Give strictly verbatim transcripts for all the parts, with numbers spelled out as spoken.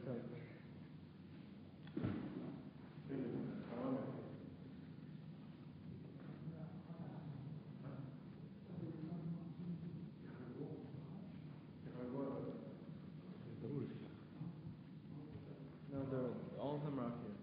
All of them are up here.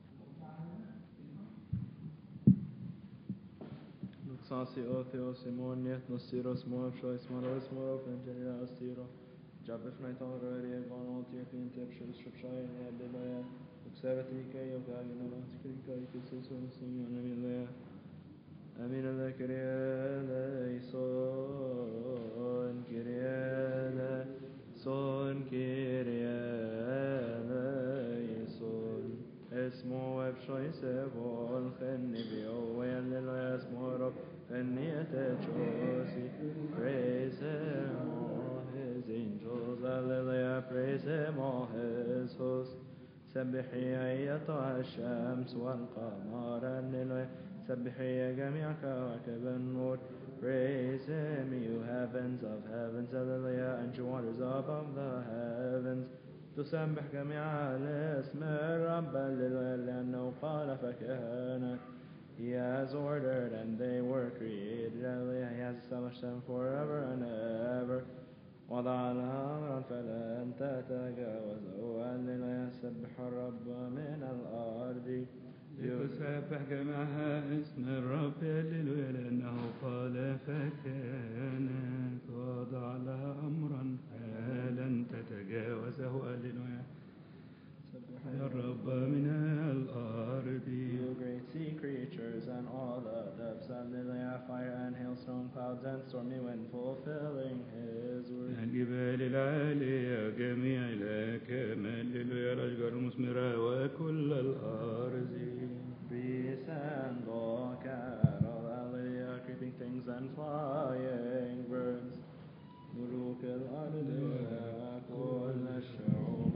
Nuxasi Otheo Simon Yet Nosiros Moab Shois Maros Morov and General Stiro Jabif Night already one all tier in Tipshus Shipshire and Delaya Uxavatike Yogagina Skrika Kisusun Simeon Amilea Amina the Kyriele Son Kyriele Son Kyriele Son Esmo Web Shoise Vol Khenibio Wayalilo Esmo Rob Fenniete Chosi Praise him all his angels Alleluia praise him all his hosts سبحي أيتها الشمس والقمر الليل سبحي جميع كواكب النور Praise him, you heavens of heavens, hallelujah, and you waters above the heavens. تسبح جميع الاسم الرب الليل لأنه قال فكان. He has ordered and they were created, hallelujah, he has established them forever and ever. وضع لها أمرا فلن تتجاوزه هللويا سبح الرب من الأرض لتسبح جميعها اسم الرب هللويا لأنه قال فكانت وضع لها أمرا فلن تتجاوزه هللويا سبح الرب من الأرض. You great sea creatures and all the depths, hallelujah, fire and hailstone, clouds and stormy wind fulfilling his word. الجبال العالية جميع الأكمال هللويا الأشجار المثمرة وكل الأرض. Beasts and all cattle, hallelujah, creeping things and flying birds. ملوك الأرض كل الشعوب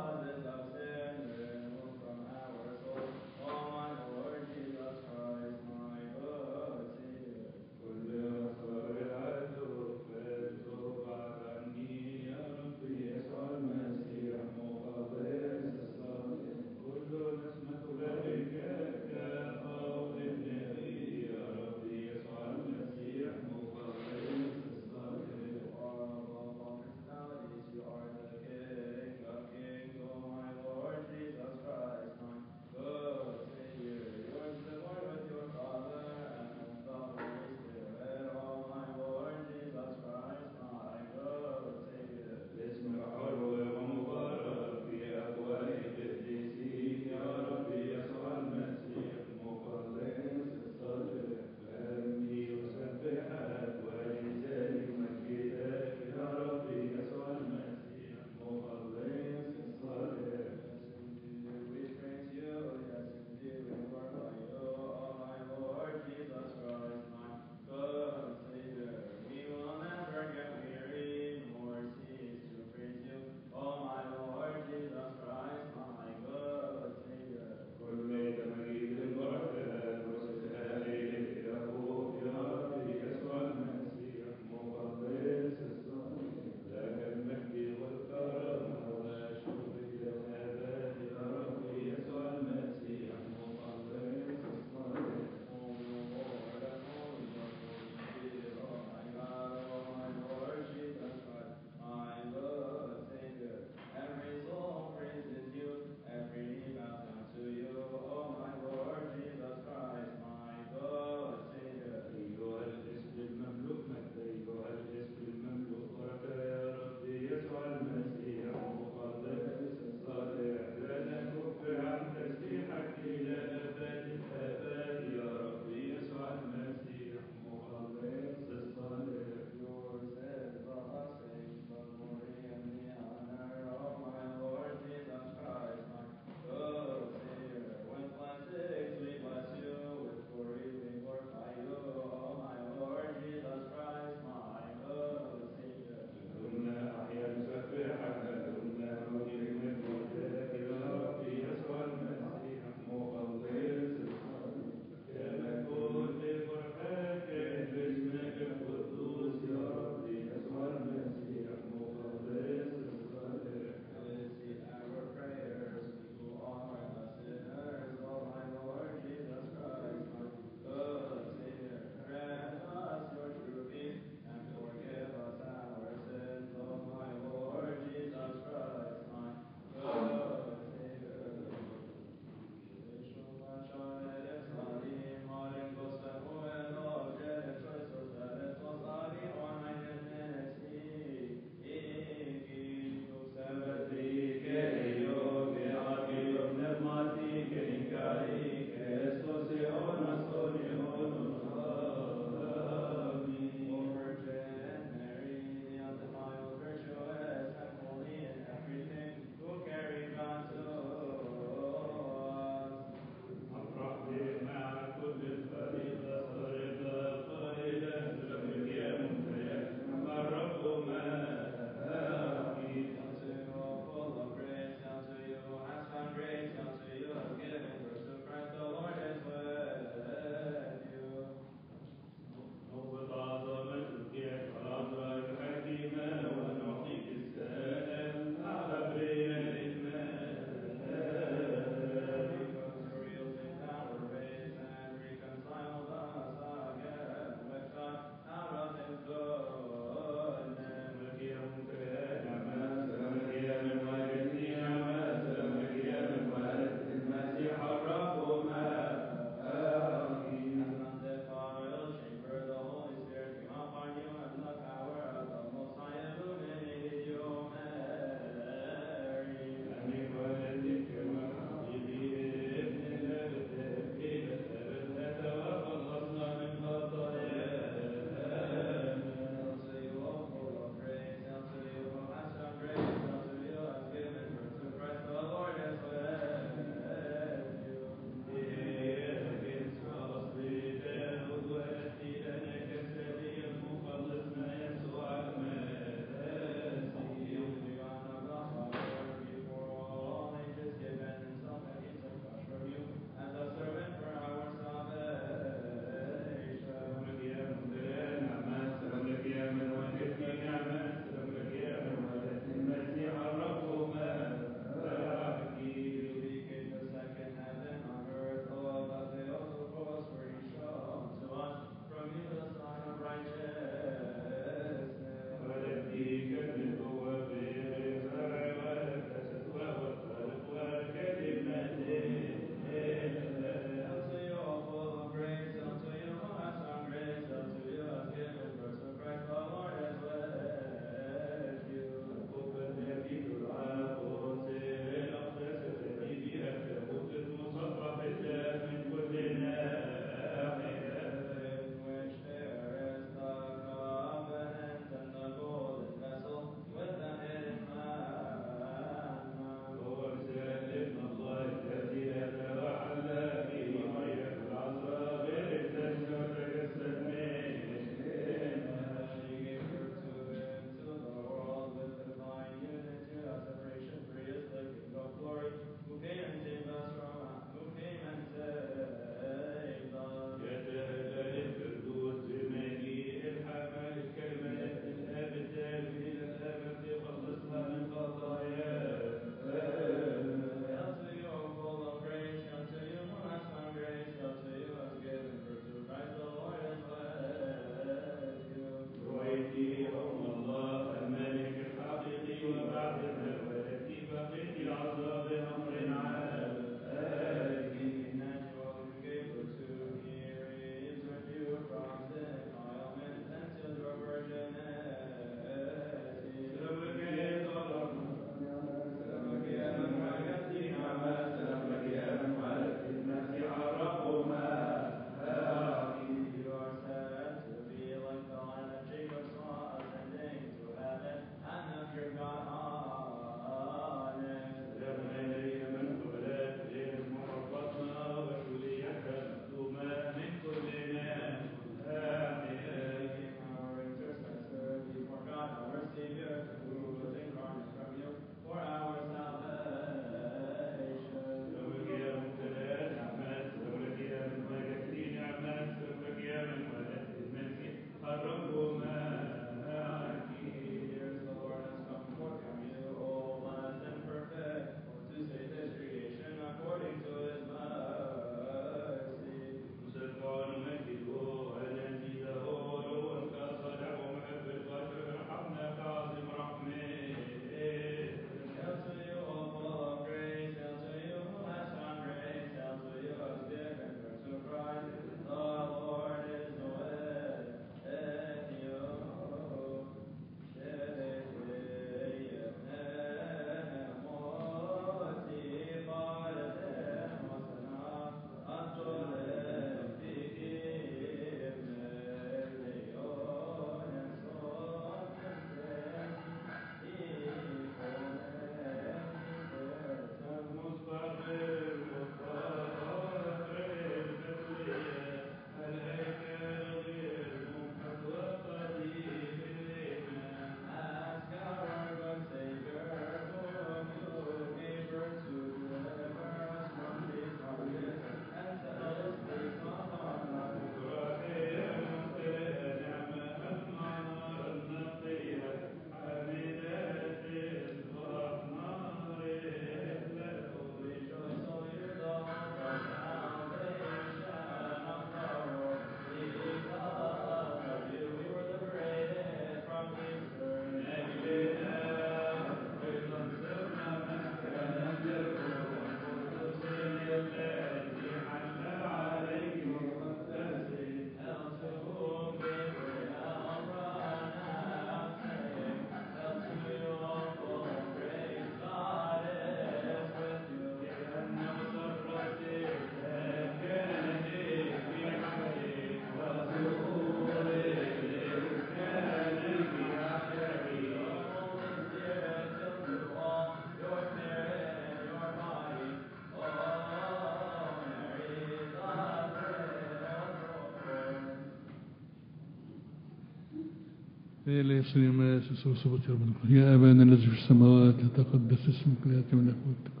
يا أبانا الذي في السماوات يتقدس اسمك ليأتي ملكوتك.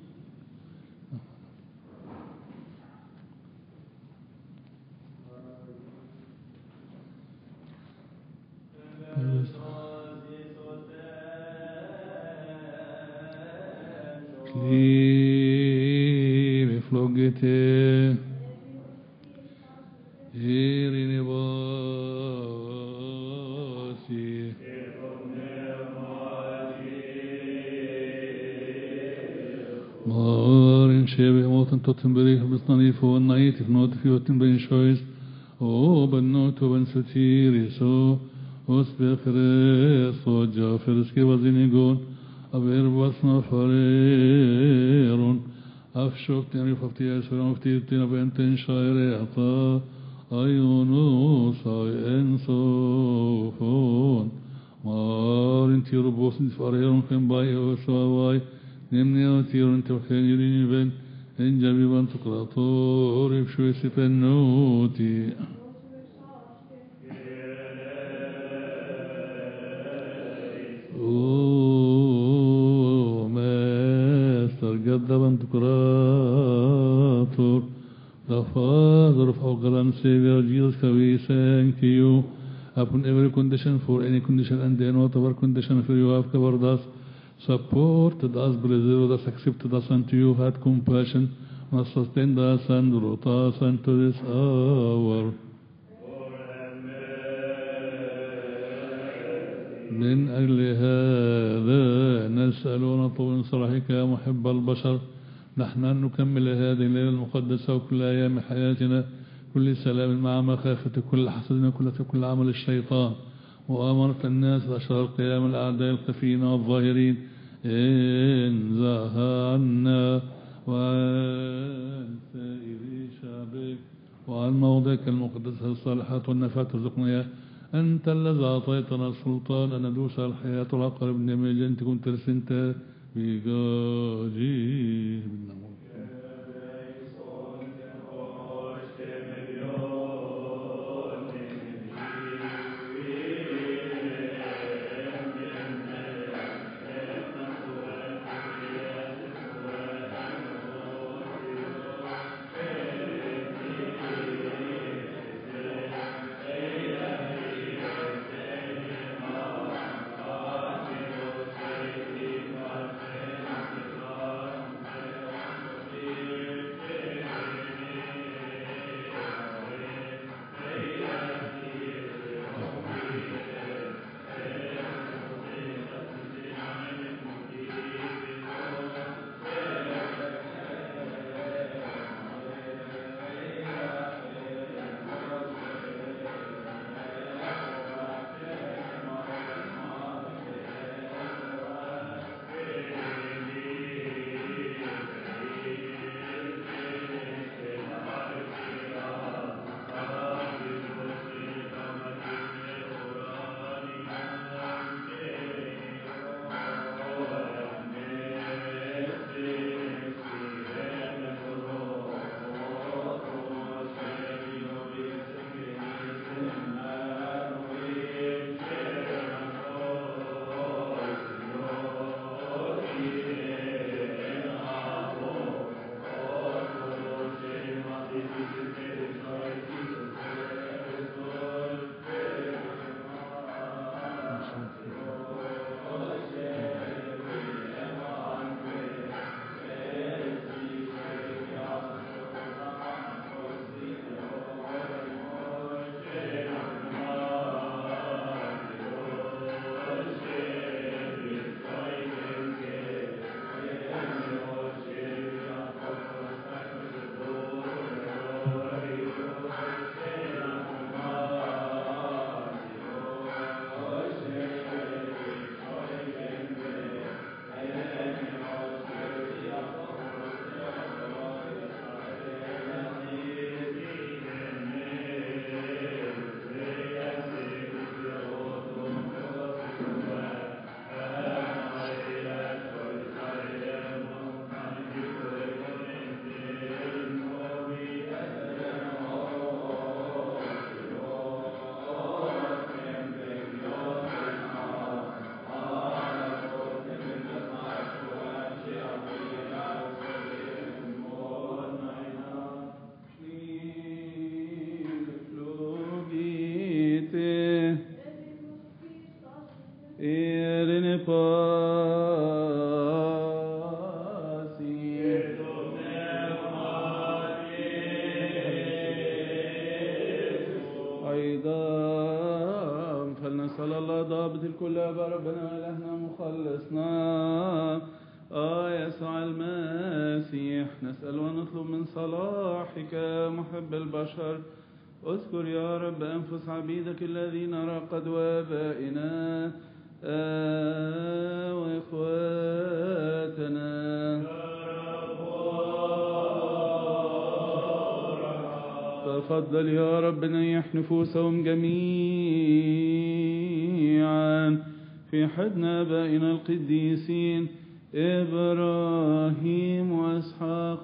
Liebe flogete, Irine Basi, Marin Shebe Moten Tottenberg Besnani for night if not if you Timber choice, O but not to Ben Sutiri so Osbekre so Jaferski was in Egon. أبير بصنا فرير أفشوك تنري ففتي أسفر مفتي تنا بنتن شاير أعطى أيونوس أي إنصوفون مار انتي ربوس انت فرير خن باي وسواي نمني وتير انت وخين يريني بن إن جبي بان تقراطور بشوي سفنوتي Gaddavan Creator, the Father of our grand Savior Jesus Christ, we thank you upon every condition, for any condition and in whatever condition for you have covered us, supported us, preserved us, accepted us unto you, had compassion, and sustained us and brought us unto this hour. من أجل هذا نسأل ونطلب من صلاحك يا محب البشر نحن أن نكمل هذه الليلة المقدسة وكل أيام حياتنا كل سلام مع مخافة كل حسد كل كل عمل الشيطان وأمرة الناس أشرار القيام الأعداء الخفين والظاهرين انزعها عنا وعن سائر شعبك وعن موضعك المقدسة الصالحات والنفات رزقنا. أنت الذي أعطيتنا السلطان أن ندوس الحياة والعقرب النميل أنت كنت رسنت بجاجي ضابط الكل أبا ربنا وإلهنا مخلصنا آه يسوع المسيح، نسأل ونطلب من صلاحك محب البشر. اذكر يا رب أنفس عبيدك الذين راقد وآبائنا آه وإخواتنا. تفضل يا رب نيح نفوسهم جميعا في حضن آبائنا القديسين إبراهيم وإسحاق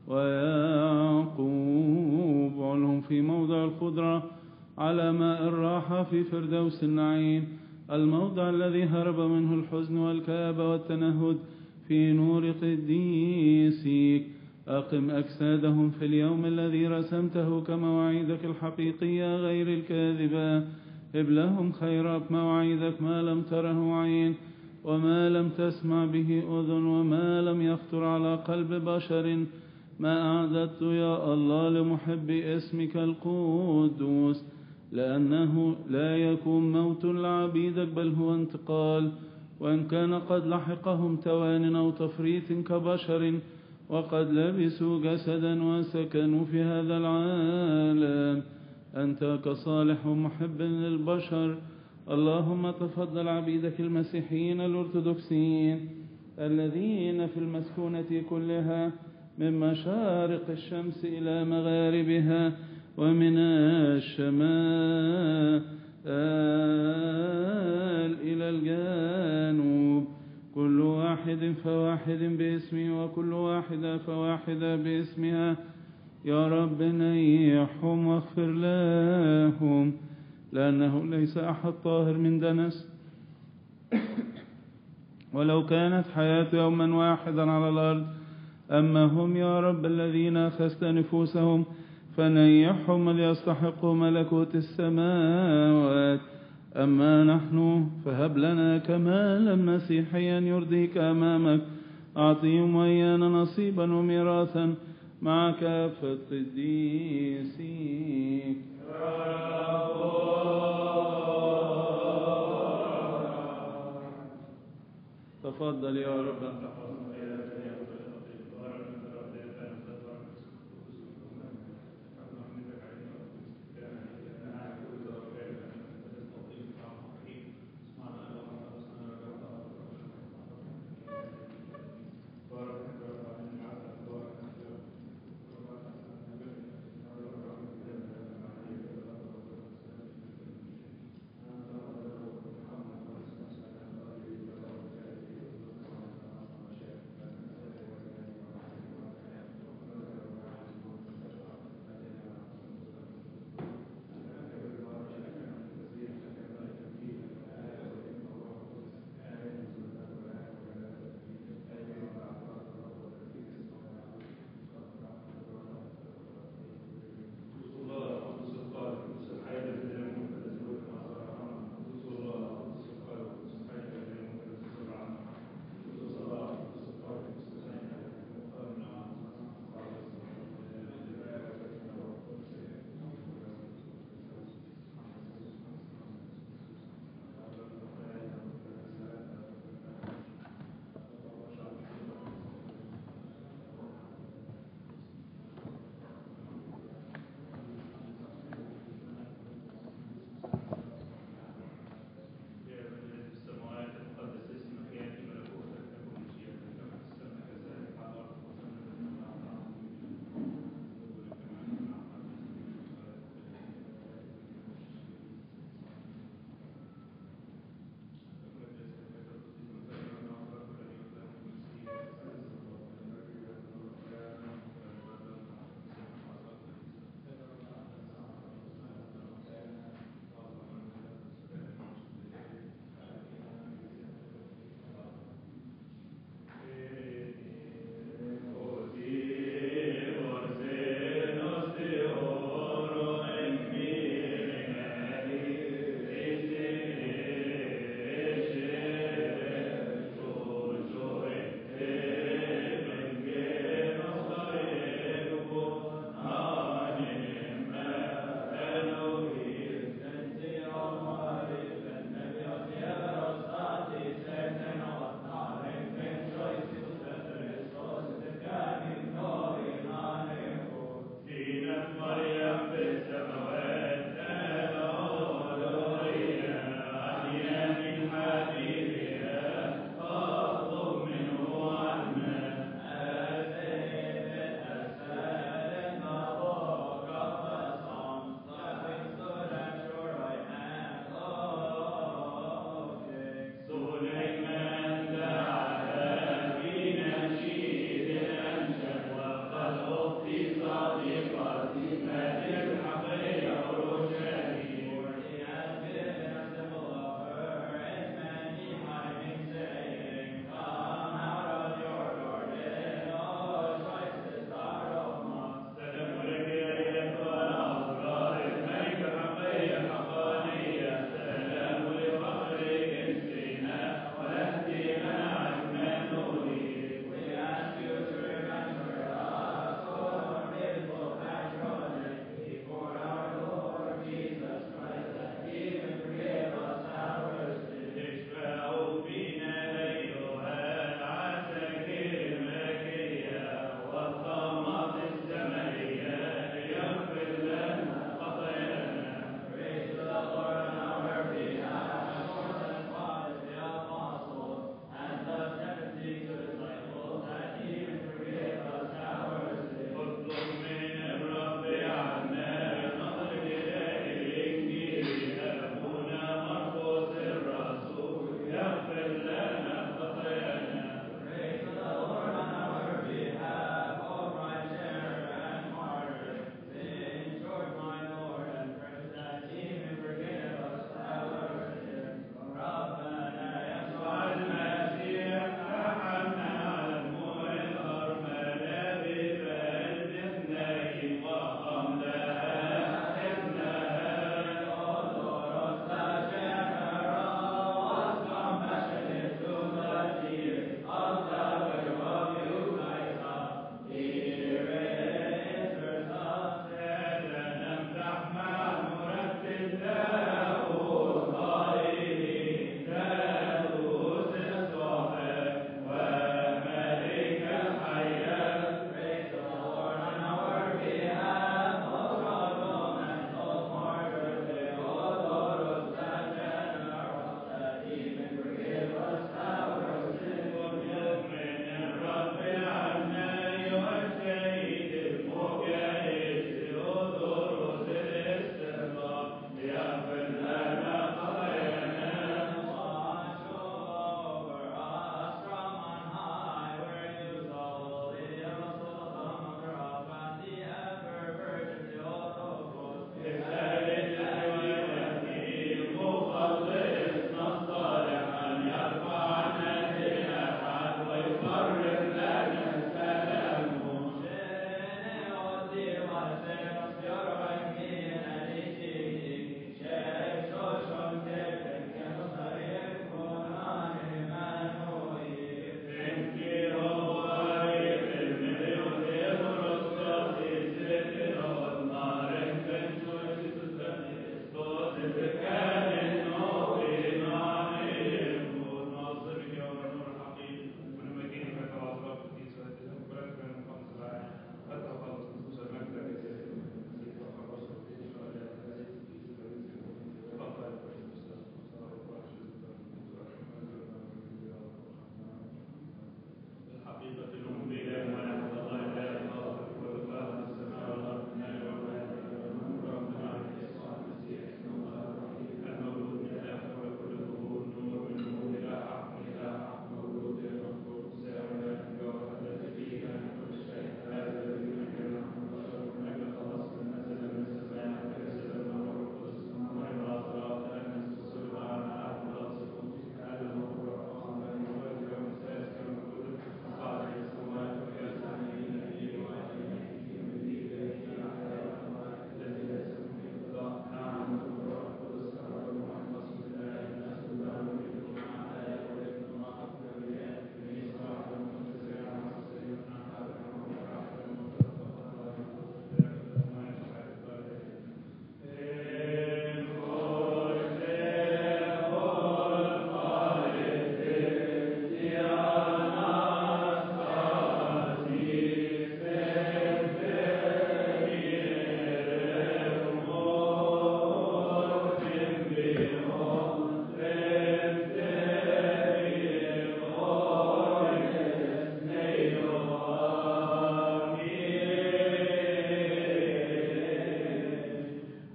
ويعقوب، وعلهم في موضع الخضرة على ماء الراحة في فردوس النعيم، الموضع الذي هرب منه الحزن والكآبة والتنهد في نور قديسيك. أقم أجسادهم في اليوم الذي رسمته كمواعيدك الحقيقية غير الكاذبة. هب لهم خيرات مواعيدك ما لم تره عين وما لم تسمع به أذن وما لم يخطر على قلب بشر، ما أعددت يا الله لمحب اسمك القدوس، لأنه لا يكون موت لعبيدك بل هو انتقال، وإن كان قد لحقهم توان أو تفريط كبشر وقد لبسوا جسدا وسكنوا في هذا العالم، أنت كصالح ومحب للبشر. اللهم تفضل عبيدك المسيحيين الأرثوذكسيين الذين في المسكونة كلها من مشارق الشمس إلى مغاربها ومن الشمال إلى الجنوب، كل واحد فواحد باسمه وكل واحدة فواحدة باسمها. يا رب نيحهم واغفر لهم، لأنه ليس أحد طاهر من دنس، ولو كانت حياة يوما واحدا على الأرض. أما هم يا رب الذين أخذت نفوسهم فنيحهم ليستحقوا ملكوت السماوات. أما نحن فهب لنا كمالا مسيحيا يرضيك أمامك، أعطيهم وإيانا نصيبا وميراثا مع كافة قديسيك. تفضل يا رب.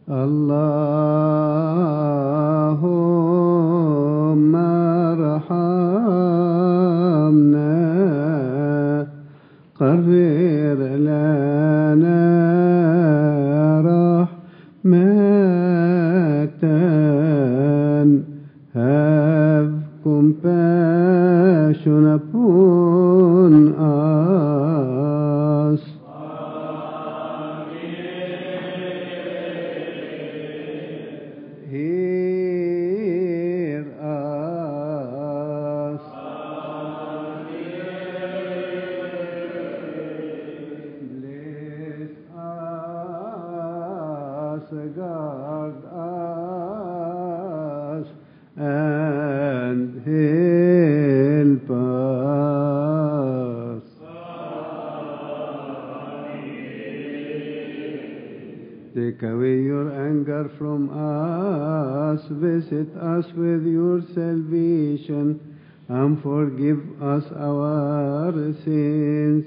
اللهم ارحمنا قرر لنا رحمة have compassion upon us. Hear us. Bless us, guard us, and help us. Take away your anger from us, visit us with your salvation, and forgive us our sins.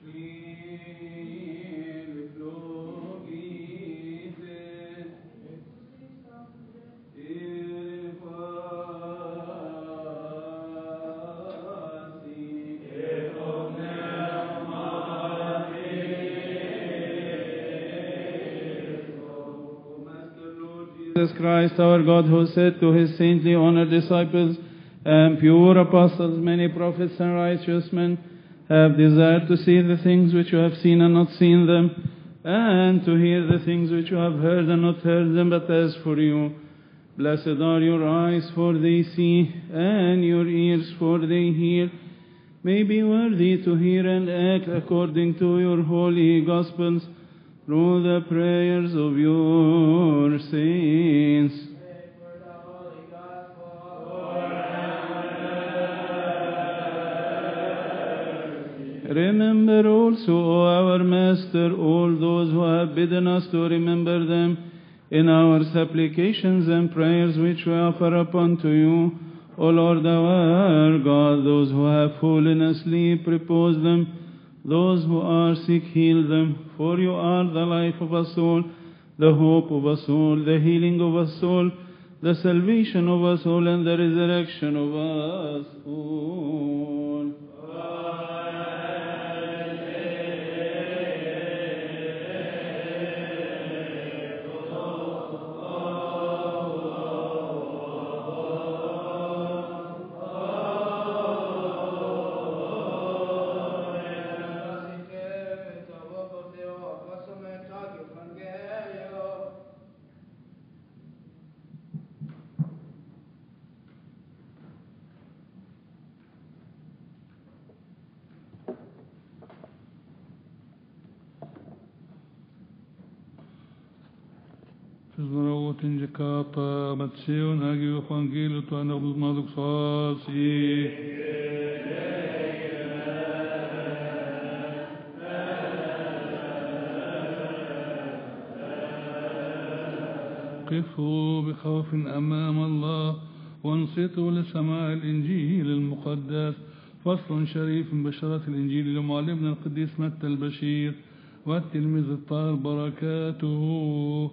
Jesus Christ, our God, who said to his saintly honored disciples and pure apostles, many prophets and righteous men have desired to see the things which you have seen and not seen them, and to hear the things which you have heard and not heard them. But as for you, blessed are your eyes, for they see, and your ears, for they hear. May be worthy to hear and act according to your holy Gospels, through the prayers of your saints. Remember also, O our Master, all those who have bidden us to remember them in our supplications and prayers which we offer up unto you. O Lord our God, those who have fallen asleep, repose them. Those who are sick, heal them. For you are the life of us all, the hope of us all, the healing of us all, the salvation of us all, and the resurrection of us all. Kapa Matseon Agio Evangelium to Anabus Maduk Sasi. قفوا بخوف أمام الله وانصتوا لسماع الإنجيل المقدس. فصل شريف من بشارة الإنجيل لمعلمنا القديس متى البشير والتلميذ الطاهر بركاته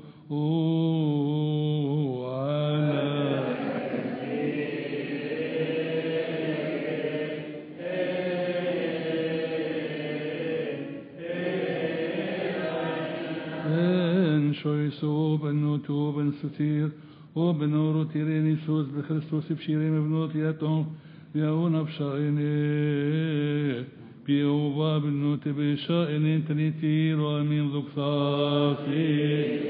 على ان شويسو بنوتو بن ستير وبنورو تيريني سوس بخريستوس بشيرين بنوتياتهم ياونا بشايني بيو باب النوت بشاينين تنيتير وامين ذكصاصي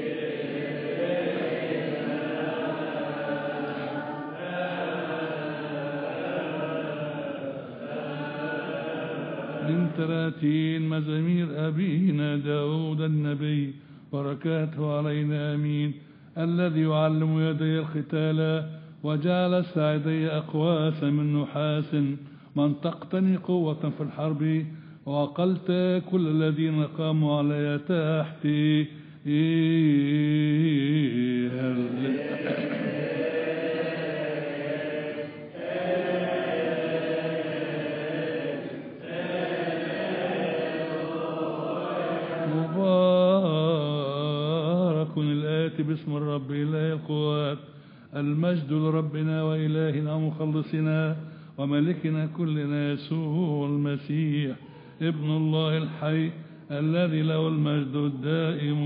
من تراتين مزامير أبينا داود النبي بركاته علينا آمين. الذي يعلم يدي الختال وجعل ساعدي أقواسا من نحاس من تقتني قوة في الحرب وعقلت كل الذين قاموا علي تحتي. باسم الرب إله القوات. المجد لربنا وإلهنا ومخلصنا وملكنا كلنا يسوع المسيح ابن الله الحي الذي له المجد الدائم.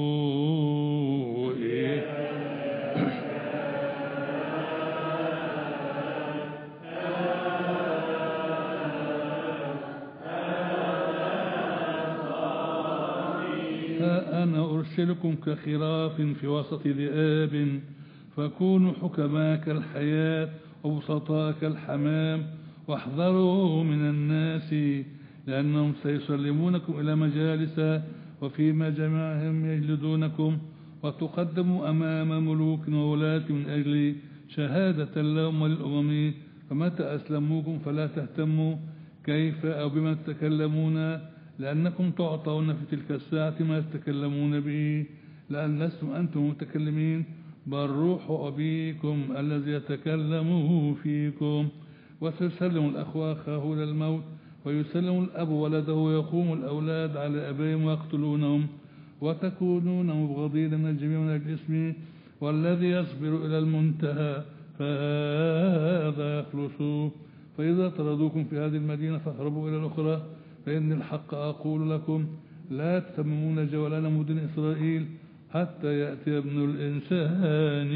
أنا أرسلكم كخراف في وسط ذئاب فكونوا حكماء كالحياة وبسطاء كالحمام واحذروا من الناس لأنهم سيسلمونكم إلى مجالس وفي مجامعهم يجلدونكم وتقدموا أمام ملوك وولاة من أجل شهادة لهم وللأمم. فمتى أسلموكم فلا تهتموا كيف أو بما تتكلمون لأنكم تعطون في تلك الساعة ما تتكلمون به لأن لستم أنتم متكلمين بل روح أبيكم الذي يتكلم فيكم. وسيسلم الأخوة أخاه إلى الموت ويسلم الأب ولده ويقوم الأولاد على أبيهم ويقتلونهم وتكونون مبغضين من الجميع من أجل اسمه والذي يصبر إلى المنتهى فهذا يخلص. فإذا طردوكم في هذه المدينة فاهربوا إلى الأخرى فإن الحق أقول لكم لا تتممون جولان مدن إسرائيل حتى يأتي ابن الإنسان.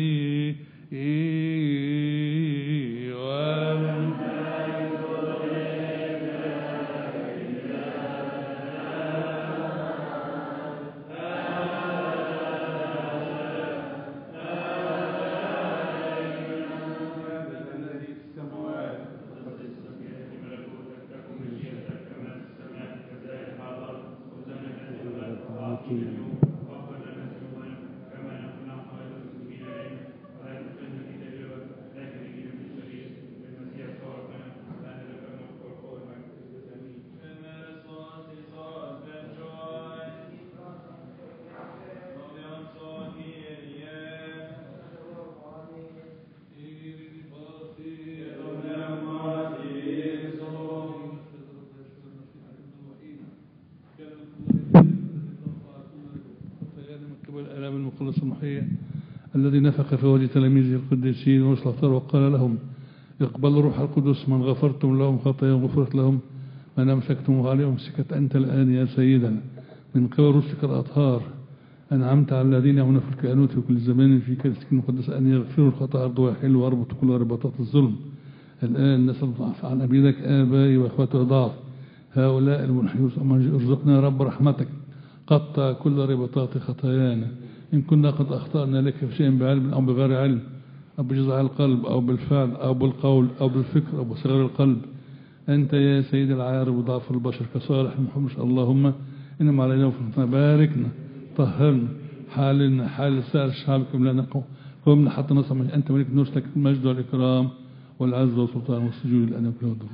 الذي نفخ في وجه تلاميذه القديسين والسلطان وقال لهم اقبلوا روح القدس من غفرتم لهم خطاياهم غفرت لهم من أمسكتم عليهم سكت أنت الآن يا سيدنا من قبل رسلك الأطهار أنعمت على الذين يعملون في الكهنوت في كل زمان في كنيستك المقدسة أن يغفروا الخطايا أرض ويحلوا واربطوا كل رباطات الظلم. الآن نسأل عن أبيك آبائي وإخوته ضعف هؤلاء المنحيوس ارزقنا يا رب رحمتك قطع كل رباطات خطايانا إن كنا قد أخطأنا لك في شيء بعلم أو بغير علم أو بجزع القلب أو بالفعل أو بالقول أو بالفكر أو بصغر القلب أنت يا سيد العارف وضعف البشر كصالح محمد اللهم إنما علينا وفقنا باركنا طهرنا حالنا حال سائر الشعب كملنا قومنا حتى نصل أنت ملك نور لك المجد والإكرام والعز والسلطان والسجود الآن كله دون.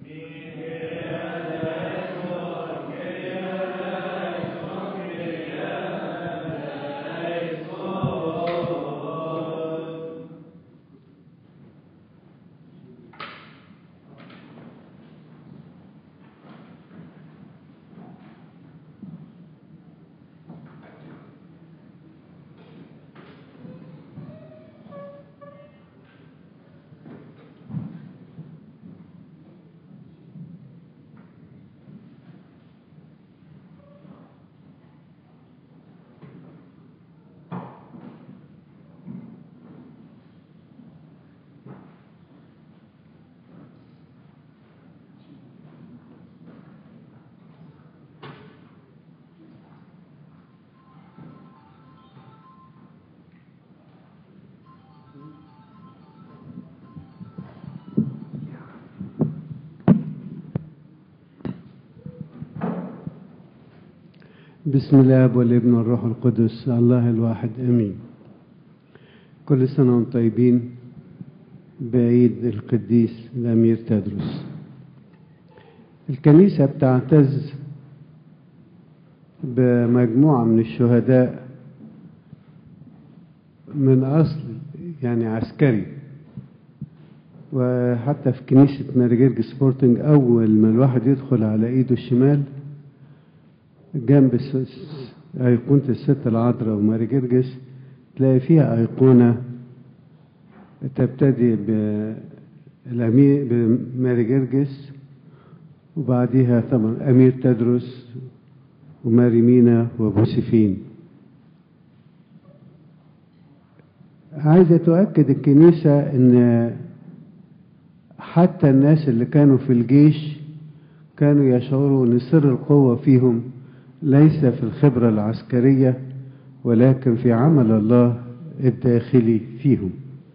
بسم الله والابن والروح القدس الله الواحد امين. كل سنه وانتم طيبين بعيد القديس الامير تدرس. الكنيسه بتعتز بمجموعه من الشهداء من اصل يعني عسكري، وحتى في كنيسه ماريجيرج سبورتنج اول ما الواحد يدخل على ايده الشمال جنب أيقونة الست العذراء وماري جرجس تلاقي فيها أيقونة تبتدي بالأمير بماري جرجس وبعديها طبعا أمير تدرس وماري مينا وبوسيفين. عايزة تؤكد الكنيسة إن حتى الناس اللي كانوا في الجيش كانوا يشعروا أن سر القوة فيهم ليس في الخبرة العسكرية ولكن في عمل الله الداخلي فيهم.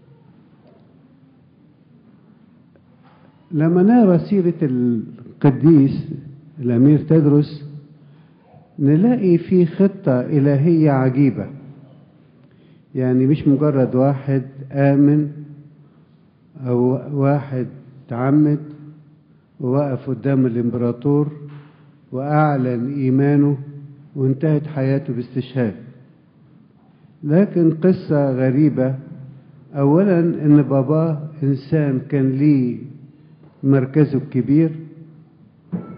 لما نرى سيرة القديس الأمير تدرس نلاقي فيه خطة إلهية عجيبة، يعني مش مجرد واحد آمن أو واحد تعمد ووقف قدام الإمبراطور وأعلن إيمانه وانتهت حياته باستشهاد. لكن قصة غريبة، أولا إن باباه إنسان كان ليه مركزه الكبير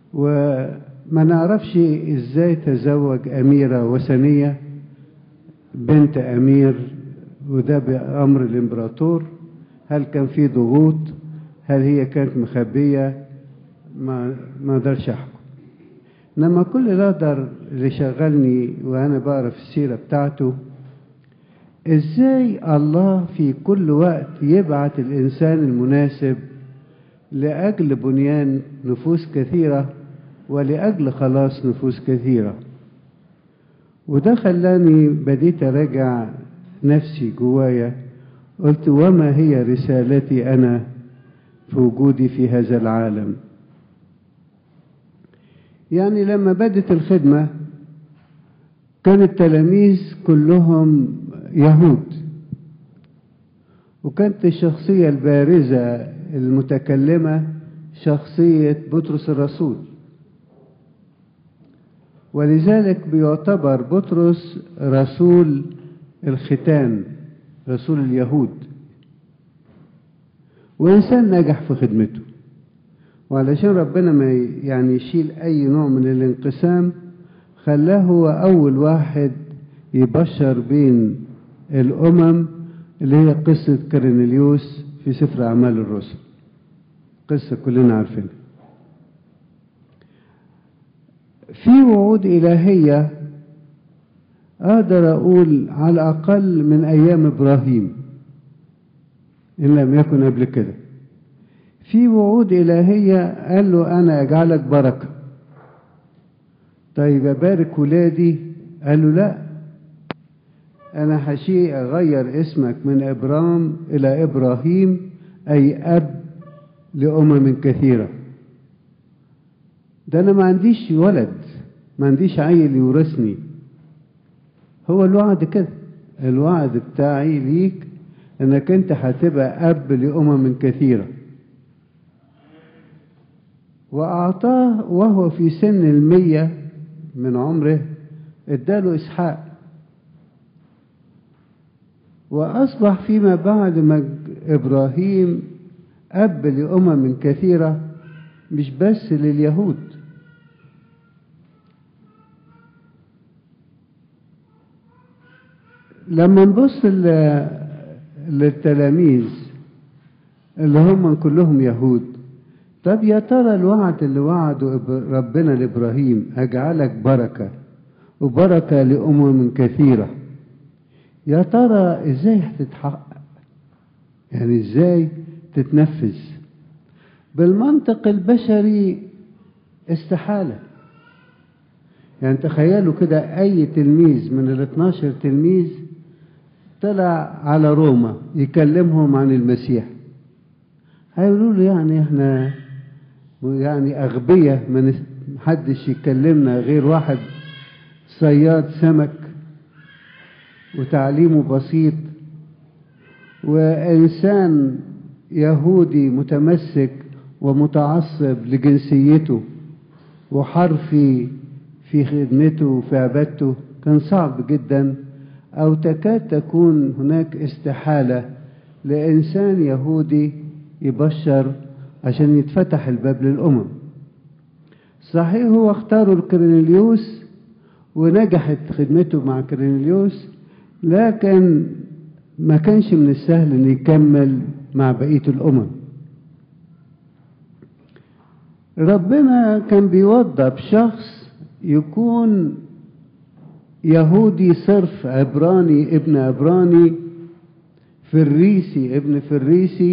وما نعرفش ازاي تزوج أميرة وثنية بنت أمير، وده بأمر الإمبراطور. هل كان في ضغوط؟ هل هي كانت مخبية؟ ما ما اقدرش احكم. انما كل اللي اقدر اللي شغلني وانا بقرا في السيرة بتاعته، ازاي الله في كل وقت يبعت الانسان المناسب لاجل بنيان نفوس كثيرة ولاجل خلاص نفوس كثيرة. وده خلاني بديت اراجع نفسي جوايا، قلت وما هي رسالتي انا في وجودي في هذا العالم؟ يعني لما بدت الخدمة كان التلاميذ كلهم يهود، وكانت الشخصية البارزة المتكلمة شخصية بطرس الرسول، ولذلك بيعتبر بطرس رسول الختان، رسول اليهود، وإنسان نجح في خدمته. وعلشان ربنا ما يعني يشيل أي نوع من الانقسام، خلاه هو أول واحد يبشر بين الأمم، اللي هي قصة كرنيليوس في سفر أعمال الرسل، قصة كلنا عارفينها. في وعود إلهية أقدر أقول على الأقل من أيام إبراهيم إن لم يكن قبل كده. في وعود إلهية قال له أنا أجعلك بركة. طيب أبارك ولادي؟ قال له لا، أنا هشيء أغير اسمك من إبرام إلى إبراهيم، أي أب لأمم كثيرة. ده أنا ما عنديش ولد، ما عنديش عيل يورثني. هو الوعد كده، الوعد بتاعي ليك أنك أنت هتبقى أب لأمم كثيرة. وأعطاه وهو في سن المية من عمره، اداله إسحاق، وأصبح فيما بعد ما إبراهيم أب لأمم كثيرة، مش بس لليهود. لما نبص للتلاميذ اللي هم كلهم يهود، طب يا ترى الوعد اللي وعده ربنا لإبراهيم أجعلك بركة وبركة لأمم كثيرة، يا ترى إزاي هتتحقق؟ يعني إزاي تتنفذ؟ بالمنطق البشري استحالة. يعني تخيلوا كده أي تلميذ من ال اثناشر تلميذ طلع على روما يكلمهم عن المسيح، هيقولوا له يعني احنا يعني أغبية، ما محدش يكلمنا غير واحد صياد سمك وتعليمه بسيط، وإنسان يهودي متمسك ومتعصب لجنسيته وحرفي في خدمته وفي عبادته. كان صعب جدا، أو تكاد تكون هناك استحالة لإنسان يهودي يبشر عشان يتفتح الباب للأمم. صحيح هو اختاروا كرنيليوس ونجحت خدمته مع كرنيليوس، لكن ما كانش من السهل أن يكمل مع بقية الأمم. ربنا كان بيوضب شخص يكون يهودي صرف، عبراني ابن عبراني، فريسي ابن فريسي،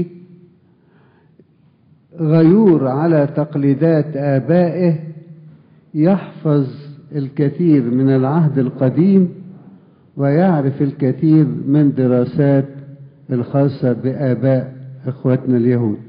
غيور على تقليدات آبائه، يحفظ الكثير من العهد القديم ويعرف الكثير من دراسات الخاصة بآباء إخوتنا اليهود.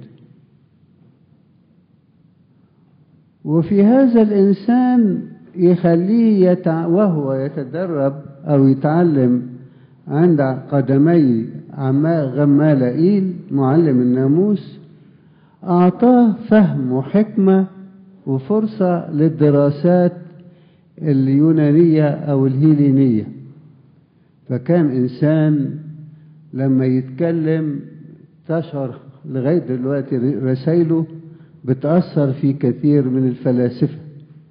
وفي هذا الإنسان يخليه يتع... وهو يتدرب أو يتعلم عند قدمي عما غمالائيل معلم الناموس، أعطاه فهم وحكمة وفرصة للدراسات اليونانية أو الهيلينية. فكان إنسان لما يتكلم تشعر لغاية دلوقتي رسائله بتأثر في كثير من الفلاسفة.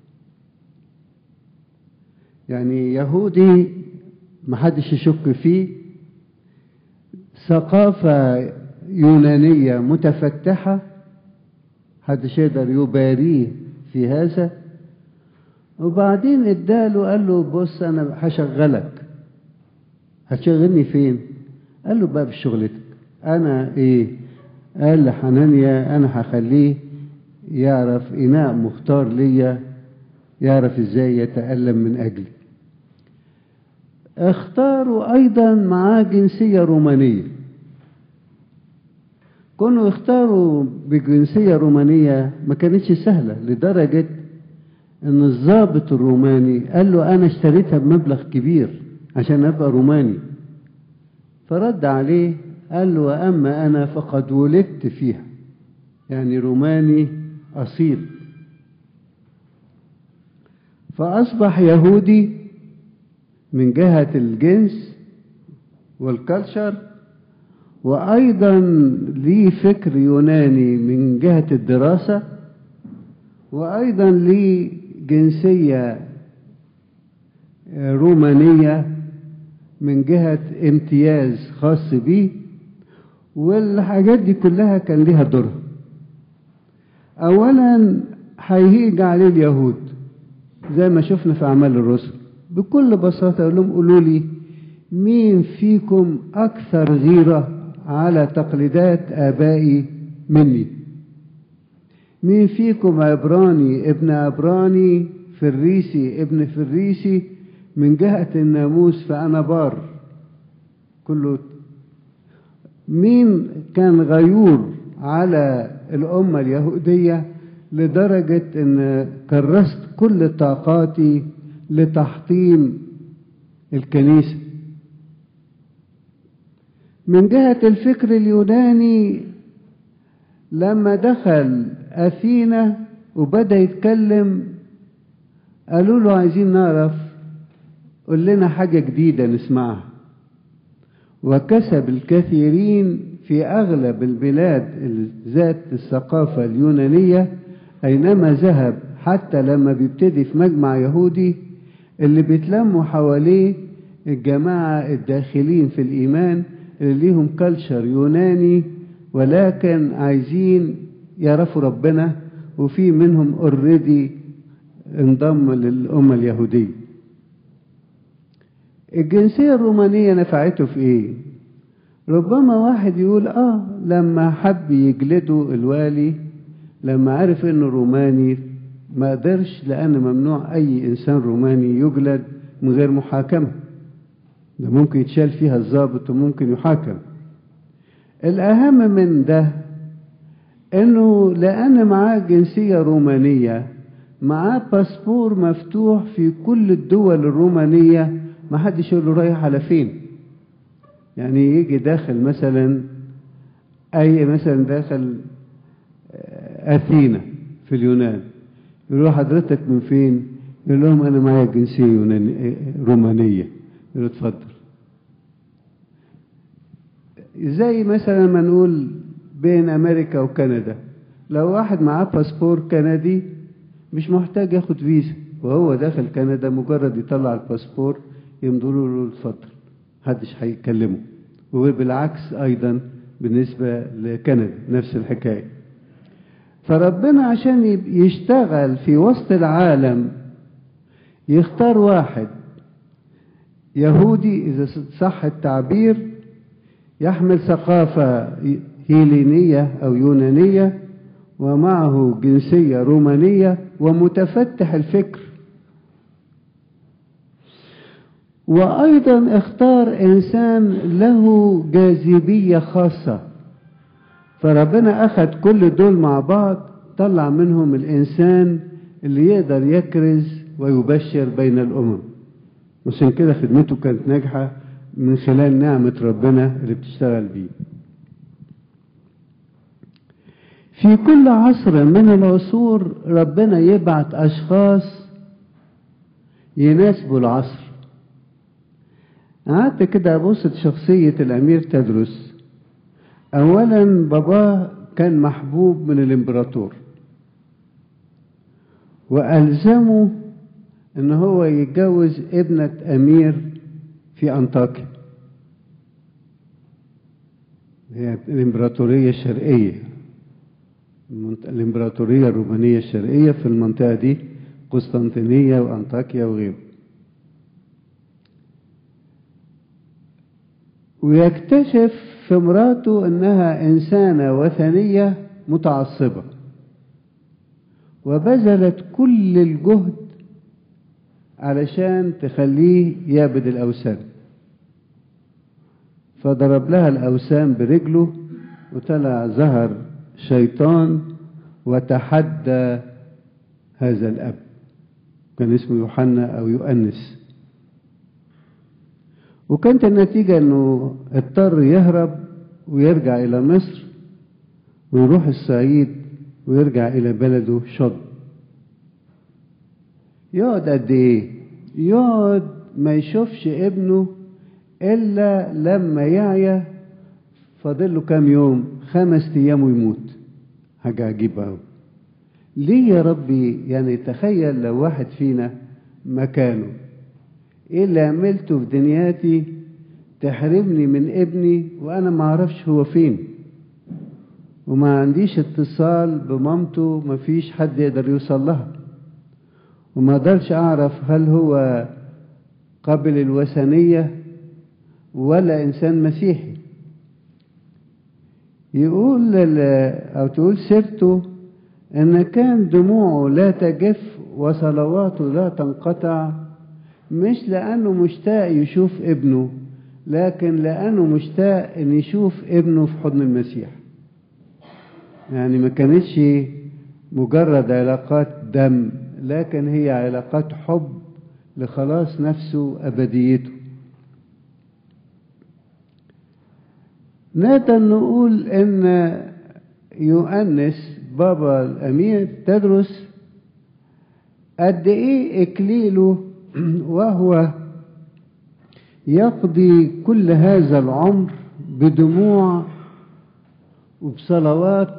يعني يهودي محدش يشك فيه، ثقافة يونانية متفتحة محدش يقدر يباريه في هذا. وبعدين اداله قال له بص انا هشغلك. هتشغلني فين؟ قال له بقى بشغلتك. انا ايه؟ قال لحنانيا انا هخليه يعرف اناء مختار ليا، يعرف ازاي يتألم من اجلي. اختاروا ايضا معاه جنسية رومانية. كانوا يختاروا بجنسية رومانية ما كانتش سهلة، لدرجة ان الضابط الروماني قال له انا اشتريتها بمبلغ كبير عشان ابقى روماني. فرد عليه قال له واما انا فقد ولدت فيها، يعني روماني اصيل. فاصبح يهودي من جهة الجنس والكالتشر، وايضا ليه فكر يوناني من جهة الدراسة، وايضا ليه جنسية رومانية من جهة امتياز خاص بيه. والحاجات دي كلها كان لها دورها. اولا هيهيج عليه اليهود زي ما شفنا في اعمال الرسل، بكل بساطة يقول لهم قولوا لي مين فيكم اكثر غيرة على تقليدات ابائي مني؟ مين فيكم عبراني ابن عبراني فريسي ابن فريسي من جهة الناموس فأنا بار كله؟ مين كان غيور على الأمة اليهودية لدرجة أن كرست كل طاقاتي لتحطيم الكنيسة؟ من جهة الفكر اليوناني لما دخل أثينا وبدأ يتكلم قالوا له عايزين نعرف، قل لنا حاجة جديدة نسمعها. وكسب الكثيرين في أغلب البلاد ذات الثقافة اليونانية أينما ذهب، حتى لما بيبتدي في مجمع يهودي اللي بيتلموا حواليه الجماعة الداخلين في الإيمان اللي ليهم كالتشر يوناني ولكن عايزين يعرفوا ربنا، وفي منهم اوريدي انضم للأمة اليهودية. الجنسية الرومانية نفعته في ايه؟ ربما واحد يقول اه لما حب يجلده الوالي لما عرف انه روماني ما قدرش، لان ممنوع اي انسان روماني يجلد من غير محاكمة، ده ممكن يتشال فيها الضابط وممكن يحاكم. الاهم من ده انه لان معاه جنسية رومانية معاه باسبور مفتوح في كل الدول الرومانية، ما حدش يقول له رايح على فين. يعني يجي داخل مثلا اي مثلا داخل اثينا في اليونان، يقولوا حضرتك من فين؟ يقول لهم انا معايا جنسية يونانية رومانية. يقولوا اتفضل. زي مثلا ما نقول بين امريكا وكندا، لو واحد معاه باسبور كندي مش محتاج ياخد فيزا، وهو داخل كندا مجرد يطلع الباسبور يمضوا له اتفضل، محدش هيكلمه. وبالعكس ايضا بالنسبة لكندا نفس الحكاية. فربنا عشان يشتغل في وسط العالم يختار واحد يهودي إذا صح التعبير، يحمل ثقافة هيلينية أو يونانية ومعه جنسية رومانية ومتفتح الفكر. وأيضا اختار إنسان له جاذبية خاصة، فربنا أخذ كل دول مع بعض طلع منهم الإنسان اللي يقدر يكرز ويبشر بين الأمم. عشان كده خدمته كانت ناجحة من خلال نعمة ربنا اللي بتشتغل بيه. في كل عصر من العصور ربنا يبعت أشخاص يناسبوا العصر. قعدت كده أبص شخصية الأمير تدرس. أولا باباه كان محبوب من الإمبراطور، وألزمه ان هو يتجوز ابنة امير في انطاكيا، هي الامبراطورية الشرقية، الامبراطورية الرومانية الشرقية في المنطقة دي، قسطنطينية وانطاكيا وغيره. ويكتشف في مراته انها انسانة وثنية متعصبة، وبذلت كل الجهد علشان تخليه يعبد الأوثان، فضرب لها الأوثان برجله، وطلع ظهر شيطان وتحدى هذا الأب، كان اسمه يوحنا أو يؤنس. وكانت النتيجة أنه اضطر يهرب ويرجع إلى مصر ويروح الصعيد ويرجع إلى بلده شط. يقعد قد ايه؟ يقعد ما يشوفش ابنه الا لما يعيا، فاضل له كام يوم، خمس ايام ويموت. حاجه عجيبه قوي. ليه يا ربي؟ يعني تخيل لو واحد فينا مكانه، ايه اللي عملته في دنياتي تحرمني من ابني وانا ما اعرفش هو فين، وما عنديش اتصال بمامته، ما فيش حد يقدر يوصل لها، وما اقدرش اعرف هل هو قابل الوثنية ولا انسان مسيحي. يقول او تقول سيرته ان كان دموعه لا تجف وصلواته لا تنقطع، مش لانه مشتاق يشوف ابنه، لكن لانه مشتاق ان يشوف ابنه في حضن المسيح. يعني ما كانتش مجرد علاقات دم، لكن هي علاقات حب لخلاص نفسه أبديته. نقدر نقول إن يؤنس بابا الأمير تدرس قد إيه إكليله وهو يقضي كل هذا العمر بدموع وبصلوات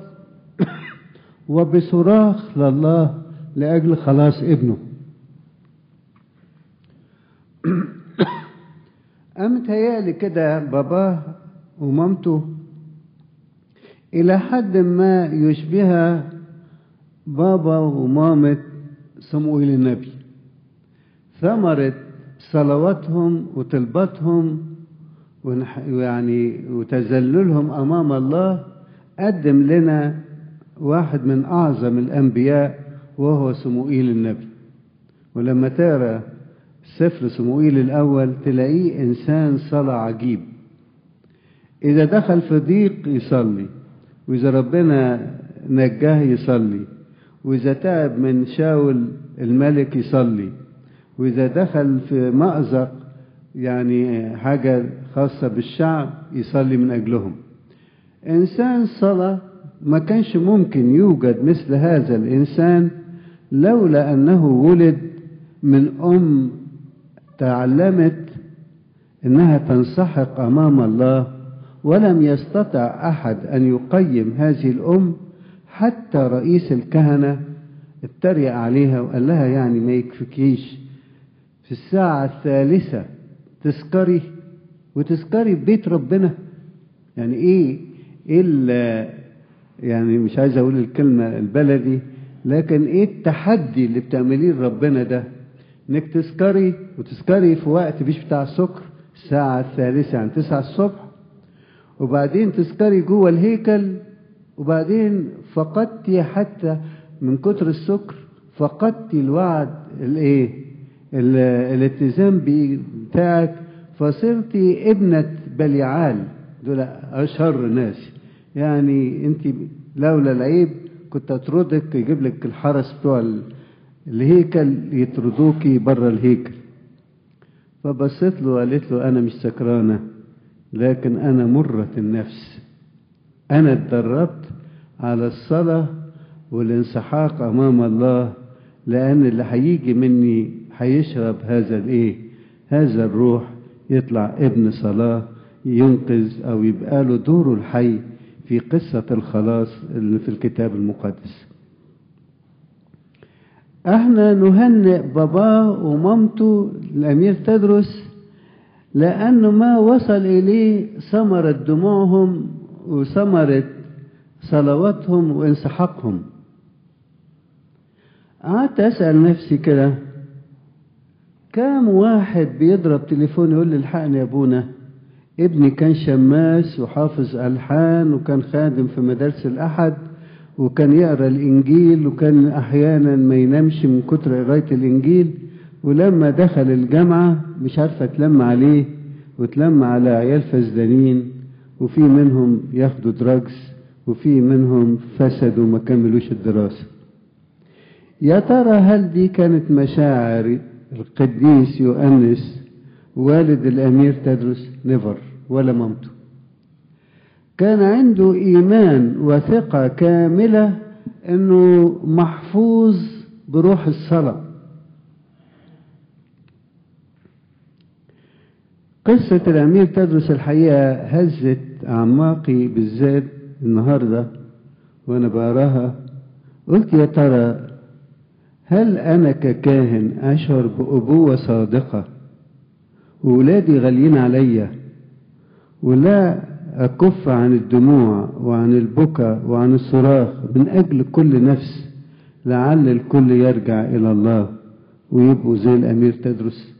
وبصراخ لله لأجل خلاص ابنه. قامت هيالي كده باباه ومامته إلى حد ما يشبه بابا ومامة صموئيل النبي. ثمرة صلواتهم وطلباتهم ويعني وتذللهم أمام الله قدم لنا واحد من أعظم الأنبياء وهو صموئيل النبي. ولما تقرأ سفر صموئيل الأول تلاقيه إنسان صلاة عجيب. إذا دخل في ضيق يصلي، وإذا ربنا نجاه يصلي، وإذا تعب من شاول الملك يصلي، وإذا دخل في مأزق يعني حاجة خاصة بالشعب يصلي من أجلهم. إنسان صلاة. ما كانش ممكن يوجد مثل هذا الإنسان لولا أنه ولد من أم تعلمت أنها تنسحق أمام الله، ولم يستطع أحد أن يقيم هذه الأم. حتى رئيس الكهنة اتريق عليها وقال لها يعني ما يكفكيش في الساعة الثالثة تسكري وتسكري ببيت ربنا؟ يعني ايه ايه يعني مش عايز اقول الكلمة البلدي، لكن ايه التحدي اللي بتعمليه لربنا ده، انك تسكري وتسكري في وقت مش بتاع السكر، الساعة الثالثة عن تسعة الصبح، وبعدين تسكري جوه الهيكل، وبعدين فقدتي حتى من كتر السكر فقدتي الوعد الايه الالتزام بتاعك، فصرتي ابنة بليعال. دول اشهر ناس. يعني انت لولا العيب كنت اطردك، يجيب لك الحرس بتوع الهيكل يطردوكي بره الهيكل. فبصيت له وقالت له انا مش سكرانه، لكن انا مرة النفس. انا اتدربت على الصلاة والانسحاق امام الله، لان اللي هيجي مني هيشرب هذا الايه هذا الروح، يطلع ابن صلاة ينقذ او يبقى له دوره الحي في قصة الخلاص اللي في الكتاب المقدس. احنا نهنئ باباه ومامته الأمير تدرس لأنه ما وصل إليه ثمرة دموعهم وثمرة صلواتهم وانسحاقهم. قعدت أسأل نفسي كده، كام واحد بيضرب تليفون يقول لي الحقني يا ابونا، ابني كان شماس وحافظ ألحان وكان خادم في مدارس الأحد وكان يقرأ الإنجيل وكان أحيانا ما ينامش من كتر قراية الإنجيل، ولما دخل الجامعة مش عارفة تلم عليه وتلم على عيال فزدانين، وفي منهم ياخدوا دراجز وفي منهم فسدوا وما كملوش الدراسة. يا ترى هل دي كانت مشاعر القديس يؤنس والد الأمير تدرس؟ نيفر. ولا مامته. كان عنده إيمان وثقة كاملة أنه محفوظ بروح الصلاة. قصة الأمير تدرس الحقيقة هزت أعماقي بالذات النهاردة وأنا بقراها. قلت يا ترى هل أنا ككاهن أشعر بأبوة صادقة وولادي غاليين عليا ولا أكف عن الدموع وعن البكاء وعن الصراخ من أجل كل نفس لعل الكل يرجع إلى الله ويبقوا زي الأمير تدرس؟